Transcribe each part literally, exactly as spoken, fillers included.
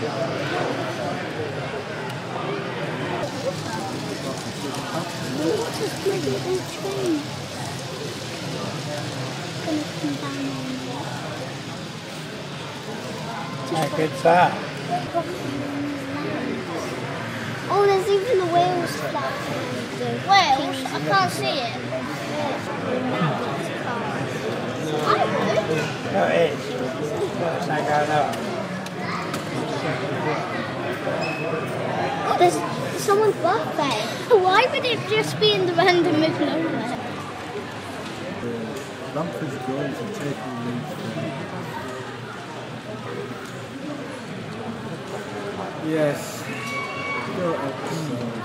How good's that? Oh, there's even the whales flying. Whales? I can't see it. I know. No, it is. No, it's not going up. Oh, there's someone's birthday. Why would it just be in the random middle of nowhere? Stamford's going to take the lead. Yes. Go exercise.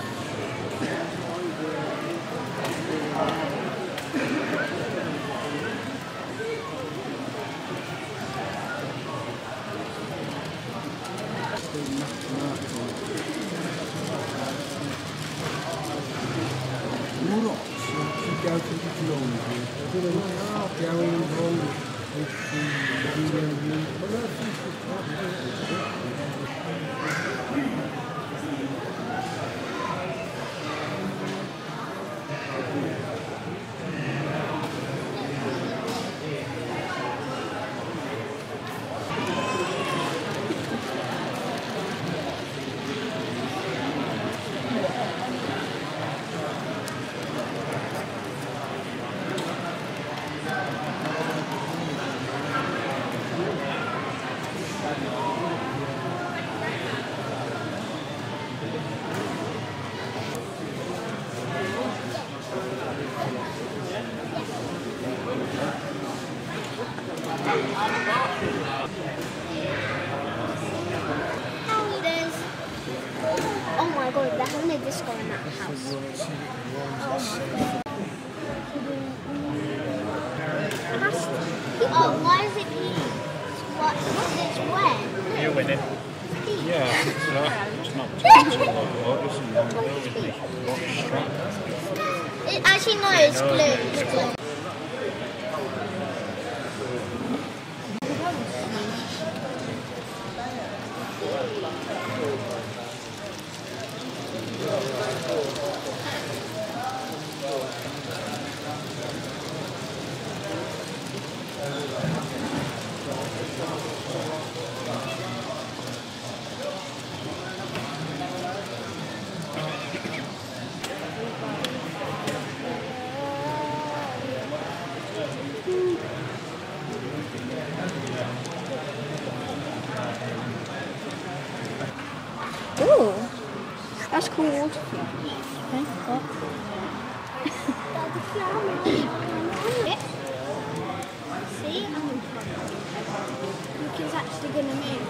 Oh my god, they're having a disco in that house. Oh my god. Oh, why is it pink? What? It's wet. You're winning. Yeah, it's not, it's not It, actually, no, it's blue. It's blue. Ooh, that's cool. Okay, what? See, I'm in front. Look, it's actually going to move.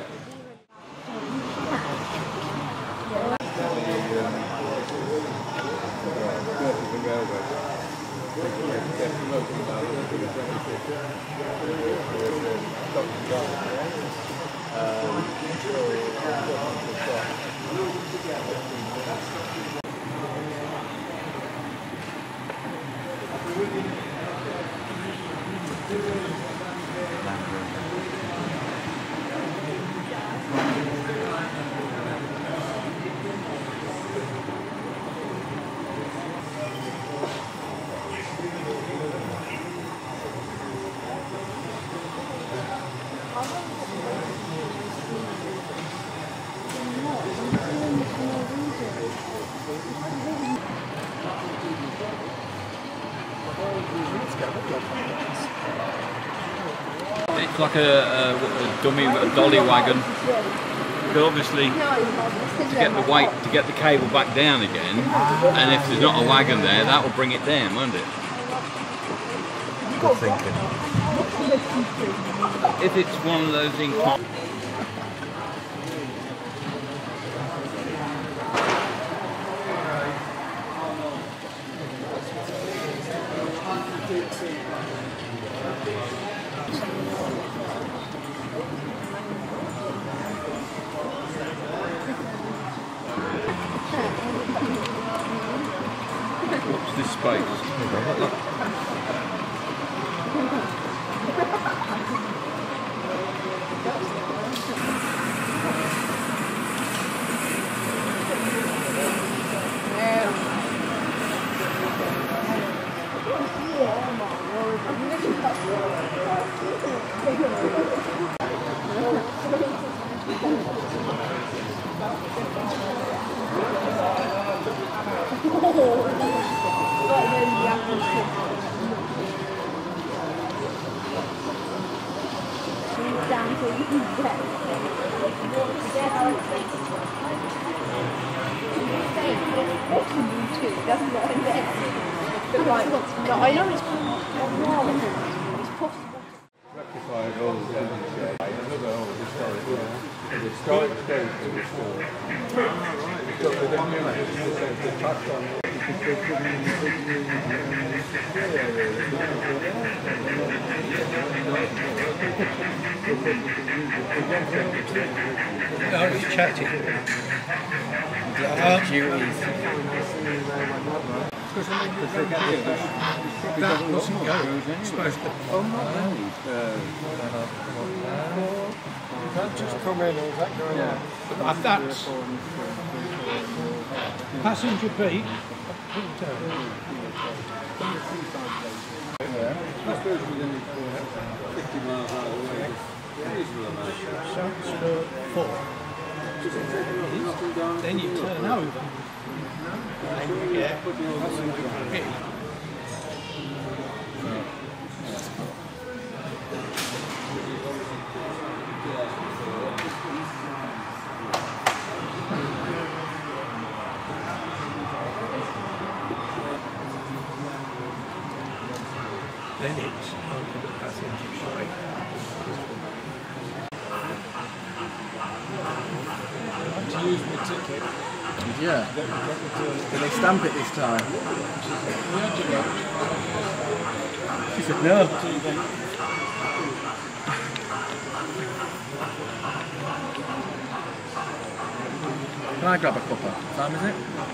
It's like a, a, a dummy a dolly wagon. But obviously, to get the weight, to get the cable back down again, and if there's not a wagon there, that will bring it down, won't it? Good thinking. If it's one of those inclined. What's this space? down so you can get Right, no, I know it's possible. Rectified all the damage. Another old historic one. The historic stage of the store. It's got the damage. The touch on it. Because they put in the big room. No, he's chatting. Um, Duties. that wasn't going. It's supposed to. Oh, no. Did that just come in, or is that going on? Uh, that's passenger beat. I suppose within fifty miles out of the way. Shuts for four. Then you turn over. And you get passenger beat. Then it's onto the passenger side. To use my ticket. Yeah. Did they stamp it this time? She said no. Can I grab a cuppa? What time is it?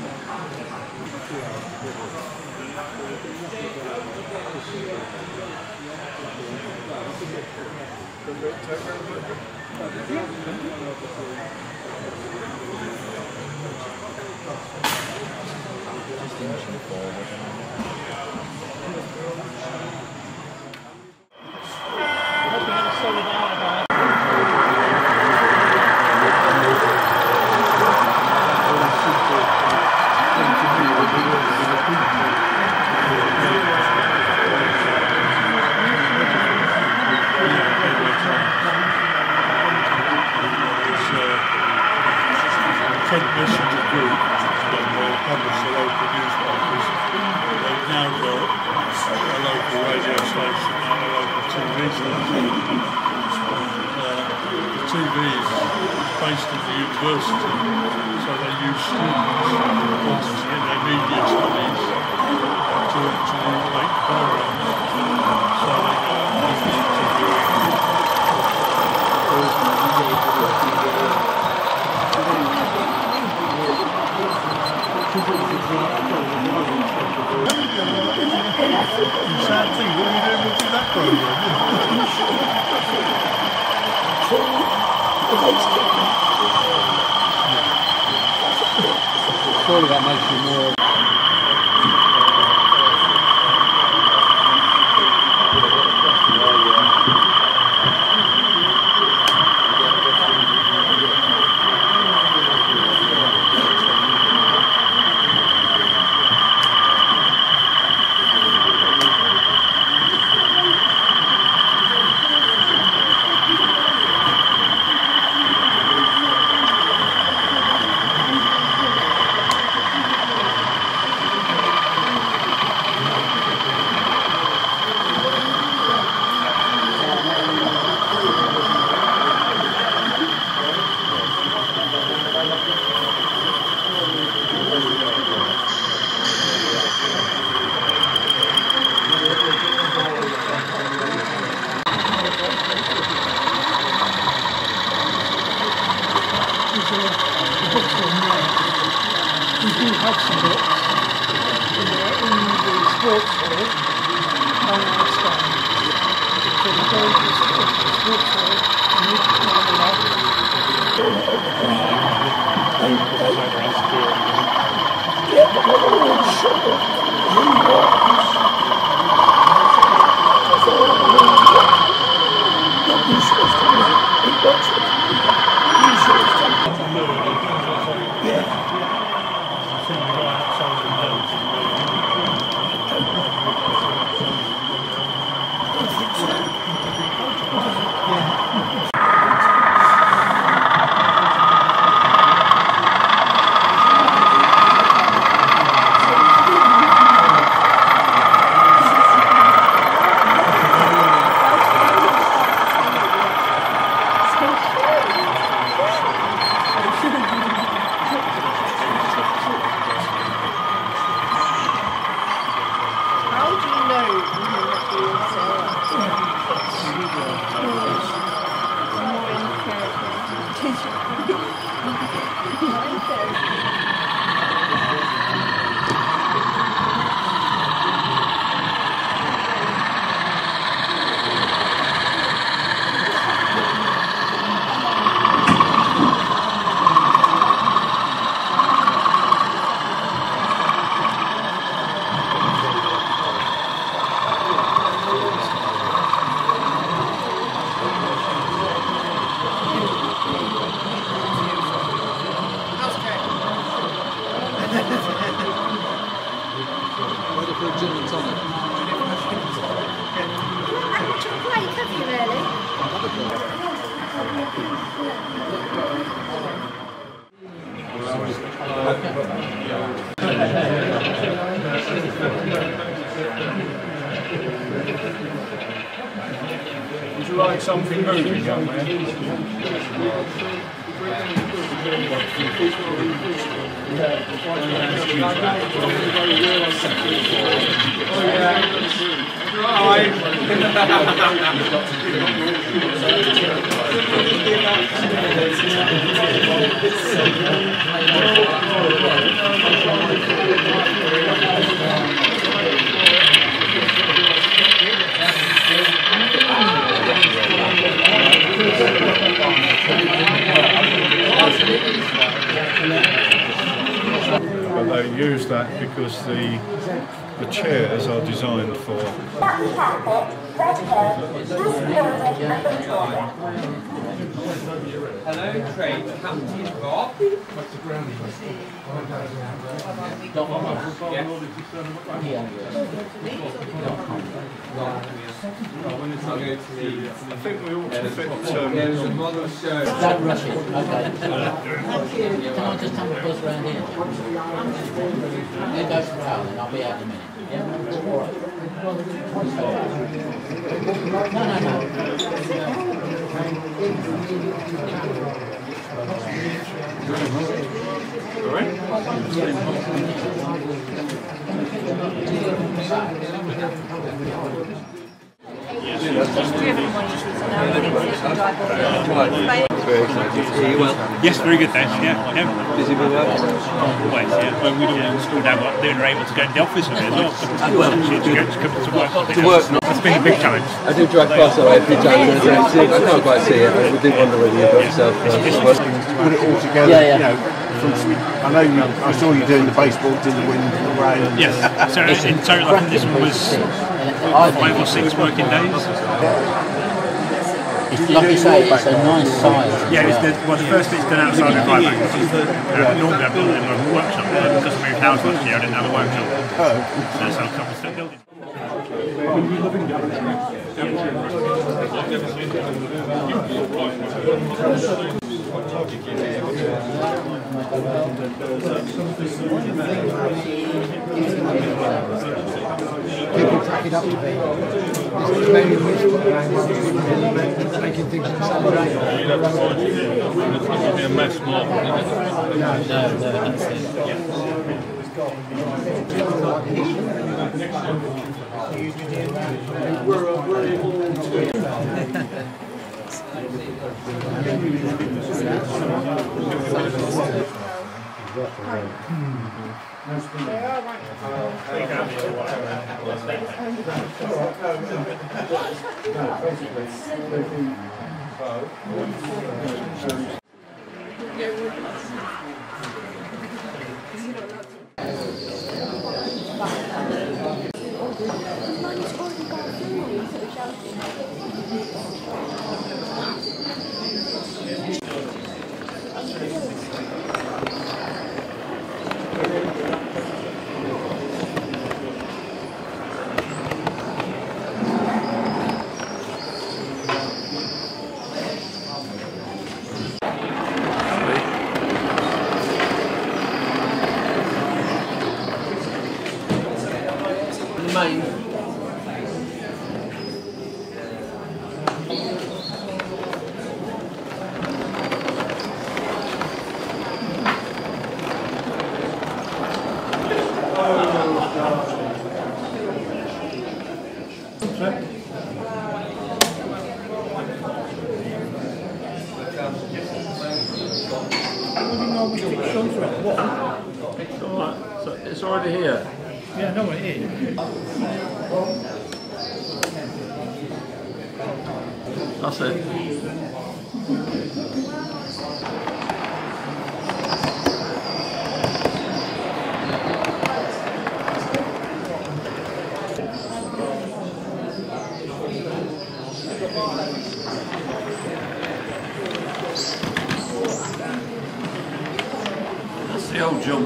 Transmission to group when they publish the local newspapers. They've now got a local radio station and a local T V station. Uh, the T V is based at the university, so they use students wanting to get their media studies to actually make programs. So they go sad thing, what are we doing with that program? Surely that makes you more. Would you like something moving, young man? But they use that because the the chairs are designed for. Hello, train Captain Rob. I think we ought to fit. Um, Don't rush it. Okay. Can I just have a buzz round here? You go for Cal and I'll be out in a minute. Yeah? All right. No, no, no. all right. Yes, very good, thanks. Yeah, yeah. Busy with work? Always, yeah. Well, we don't install that work. They're able to go to the office with it as well. Well, to, to, go, to come to work. To work, not. It's been a big challenge. I do drive past that way a few times. I don't see it. I can't quite see it. I did wonder whether you got yourself. Put it all together. Yeah, yeah. You know, from, I know you. I saw you doing the baseball, in the wind, the rain. Yes. So in total, I think this one was five or six working days. It's, like you say, it's a nice size. Yeah, it's the, well, the first bit's done outside of Ryback. Uh, normally I built it in a workshop, but because I moved house last year, I didn't have a workshop. So, so a couple still building. People tack it up a bit. This is very useful around making things inside. It'll be a mess more. No, no, that's it. It's already here. Yeah, I know what it is. That's it. That's the old jump.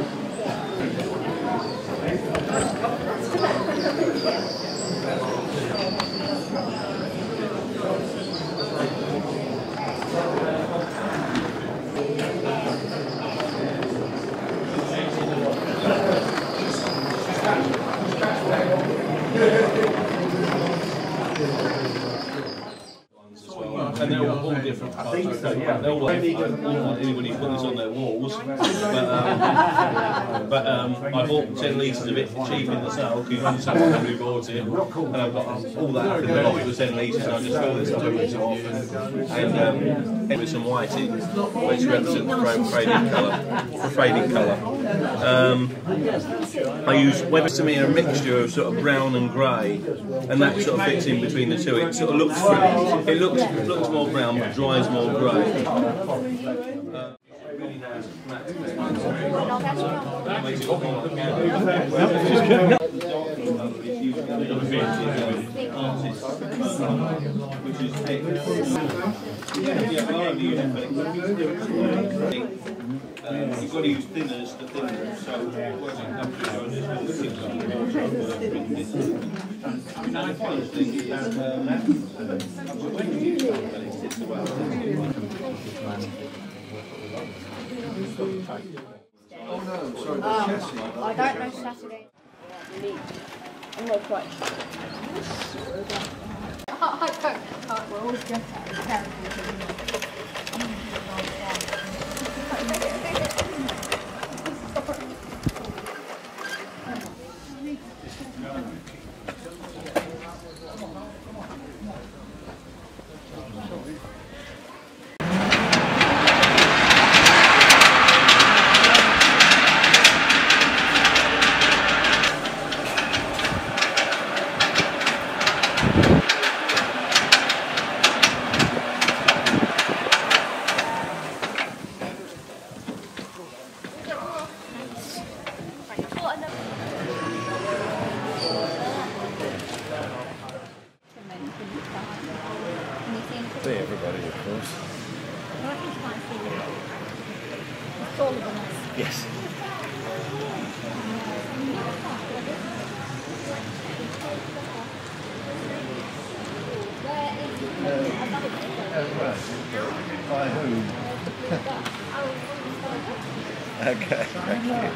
yeah, they'll like, I don't want anybody to put this on their walls, but, um, but um, I bought ten litres of it cheap in the sale because someone who bought it, and I've got all that up in the loft for ten litres, and I just fill this up with some off, and um, with some white in, which represents fading colour. Fading colour. Um, I use Weber to me a mixture of sort of brown and grey, and that sort of fits in between the two. It sort of looks pretty. It looks it looks more brown, but dries more grey. Uh, really nice matte. Which is yeah, well, I only use it for Uh, you've got to use thinners to thin them, so whereas it comes to on this little six on the wall, and the fun thing is that when you use it, it sits well. Oh no, sorry, the um, chassis. I don't know Saturday. I'm not quite sure. I don't, oh, we're always just out of character. See everybody, of course. All of them. Yes. By whom? Okay, thank you.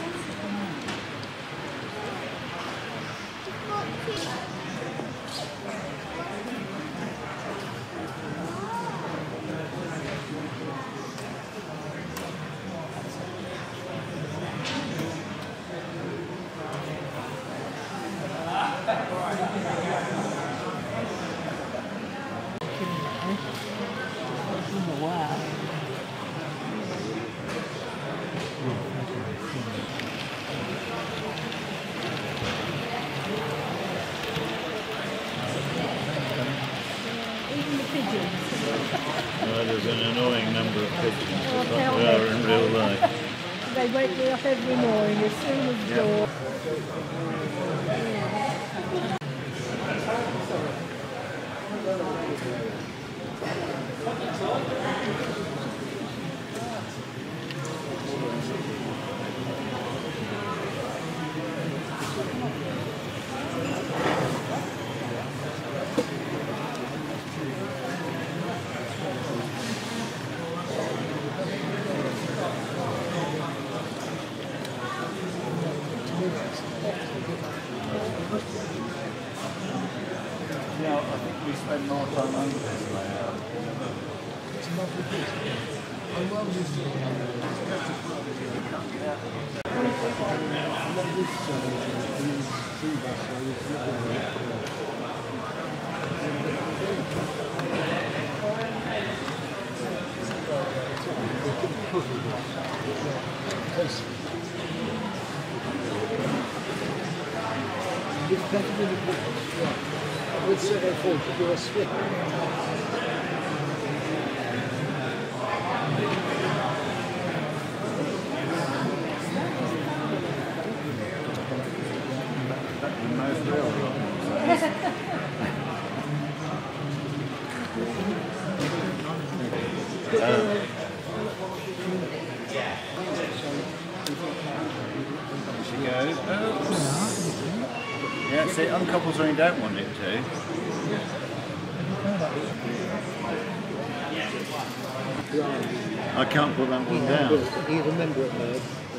Wow. Even the pigeons. Well, there's an annoying number of pigeons that we are in real life. They wake me up every morning as soon as Yeah. dawn. Yeah, I think we spend more time under this layout. It's a lovely piece. I'm well used to it. It's better than the book. I would say they fall to do a swim. She goes, oops. Yeah, see, it uncouples when you don't want it to. I can't put that one down. You remember it, Merv?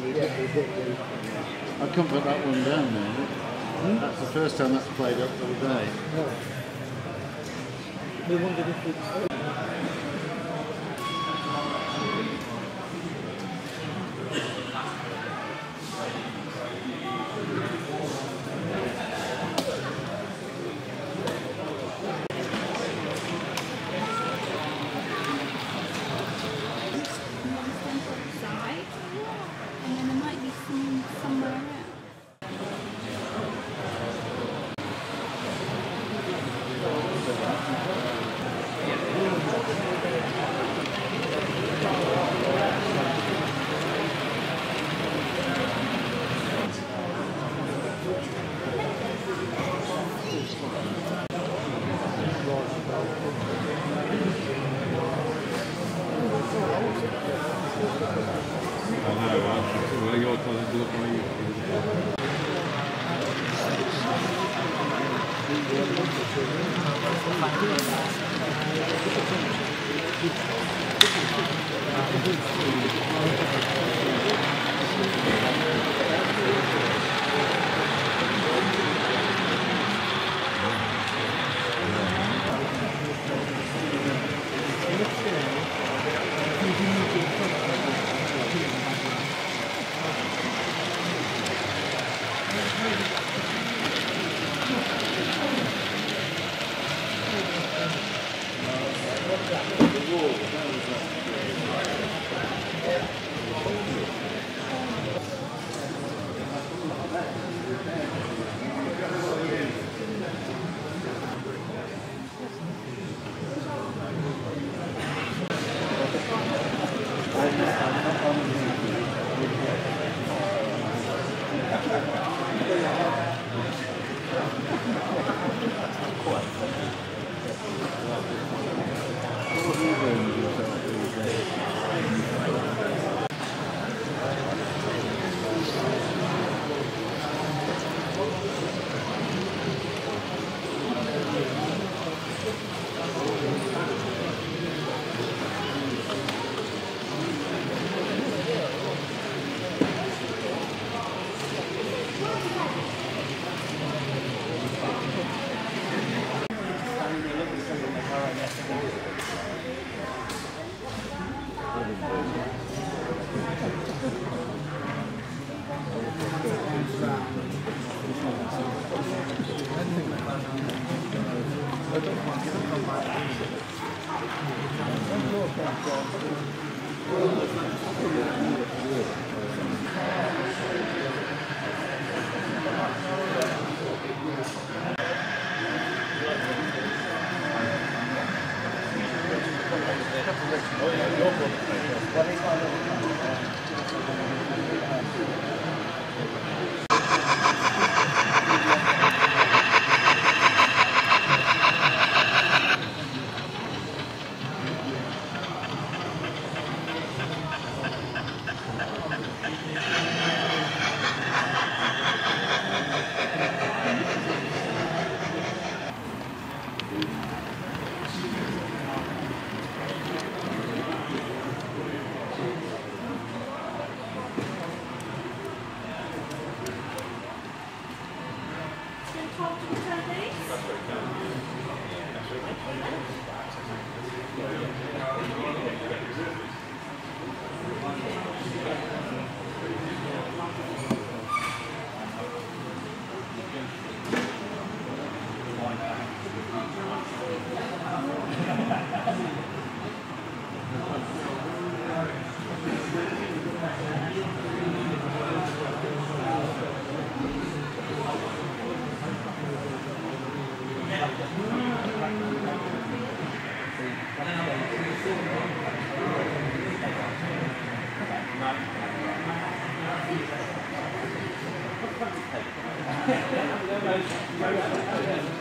I can't put that one down now. Hmm? That's the first time that's played up the other day. No. We wondered if it's... Thank you.